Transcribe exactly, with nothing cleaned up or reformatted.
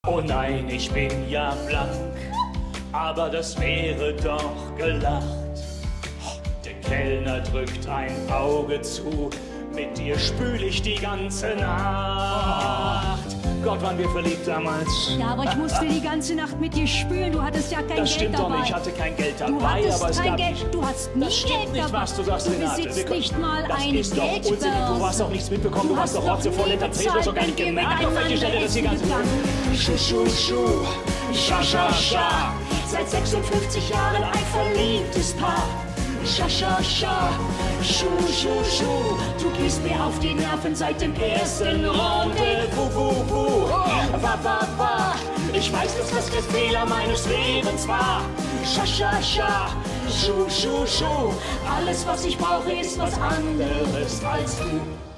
Oh nein, ich bin ja blank, aber das wäre doch gelacht. Der Kellner drückt ein Auge zu, mit dir spül ich die ganze Nacht. Gott, waren wir verliebt damals. Ja, aber ich musste die ganze Nacht mit dir spülen. Du hattest ja kein Das Geld stimmt dabei. doch nicht, ich hatte kein Geld dabei, Du hattest aber es kein gab Geld. nicht... Du hast nie Das stimmt Geld nicht, dabei. was du sagst, Du Renate. besitzt Wir können- nicht mal das eine ist doch Unsinn. Geldbörse. Du hast doch nichts mitbekommen, du, Du hast doch hast Rotze noch voll nie hinter Tretlos und gar nicht bezahlt, wenn wir gemerkt, auf welche Stelle das hier ganz... miteinander Schu, schu, schu, scha, scha, scha. Seit sechsundfünfzig Jahren ein verliebtes Paar. Scha, scha, scha, schu, schu, schu. Du gehst mir auf die Nerven seit dem ersten Rendezvous. Wu, wu. Wa, wa, wa. Ich weiß, dass das der Fehler meines Lebens war. Scha, scha, scha, schu, schu, schu. Alles, was ich brauche, ist was anderes als du.